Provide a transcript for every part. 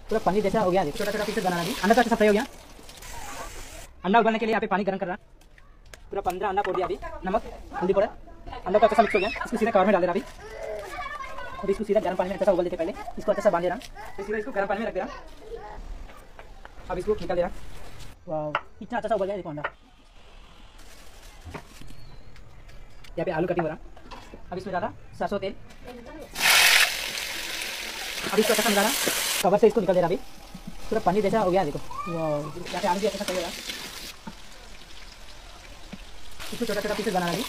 पूरा पनीर जैसा हो गया। देखो छोटा छोटा पीस बनाना भी। अंडा तो अच्छा फ्राई हो गया। अंडा उबालने के लिए यहाँ पे पानी गर्म कर रहा। पूरा 15 अंडा फोड़ दिया अभी। नमक हल्दी पाउडर अंडा तो अच्छा मिक्स हो गया। इसको सीधा कवर में डाल दे रहा अभी। और इसको सीधा गर्म पानी में अच्छा उबाल देते। पहले इसको अच्छा बांध दे रहा। फिर सीधा इसको गर्म पानी में रख दे रहा। अब इसको निकाल दे रहा। वाह कितना अच्छा उबल गया। देखो अंडा। यहाँ पे आलू कटिंग हो रहा। अब इसमें डाला सरसों तेल। अब इसको अच्छा मिला रहा। कवर से इसको निकल दे रहा अभी। पूरा पनीर जैसा हो गया। देखो यहाँ पे आलू भी अच्छा सही हो रहा। इसको छोटा छोटा पीसेस बनाना अभी।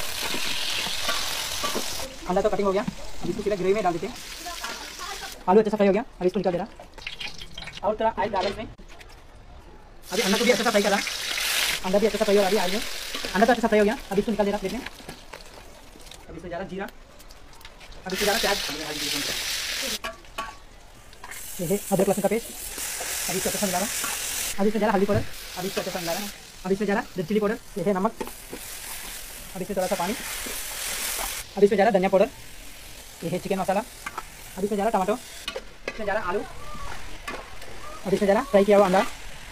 अंडा तो कटिंग हो गया। अब इसको सीधा ग्रेवी में डाल देते हैं। आलू अच्छा फ्राई हो गया। अब इसको निकाल दे रहा। और थोड़ा ऑयल डाला इसमें। अभी अंडा को भी अच्छा सा फ्राई कर रहा। अंडा भी अच्छा सा फ्राई हो रहा। अभी ऑयल में अंडा तो अच्छा सा फ्राई हो गया। अब इसको निकाल दे रहा प्लेट में। अब इसमें जा रहा जीरा। अब इसमें जा रहा प्याज। ये है अदरक लहसुन का पेस्ट। अब इसको अच्छा सा मिला रहा। अब इसमें जा रहा हल्दी पाउडर। अब इसको अच्छा सा मिला रहा। अब इसमें जा रहा रेड चिली पाउडर। ये है नमक। अब इसमें थोड़ा सा पानी। अब इसमें जा रहा धनिया पाउडर। ये है चिकन मसाला। अब इसमें जा रहा टमाटो। इसमें जा रहा आलू। अब इसमें जा रहा फ्राई किया हुआ अंडा।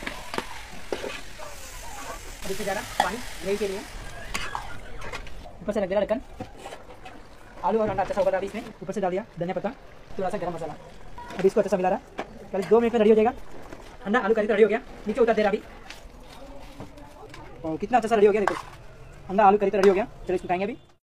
अब इसमें जा रहा पानी ग्रेवी के लिए। ऊपर से रख दे रहा ढक्कन। आलू और अंडा अच्छा सा उबल रहा। अभी इसमें ऊपर से डाल दिया धनिया पत्ता थोड़ा सा गरम मसाला। अब इसको अच्छा सा मिला रहा। करीब 2 मिनट में रेडी हो जाएगा। अंडा आलू करी तो रेडी हो गया। नीचे उतार दे रहा अभी। और कितना अच्छा सा रेडी हो गया। देखो अंडा आलू करी तो रेडी हो गया। चलो इसको खाएंगे अभी।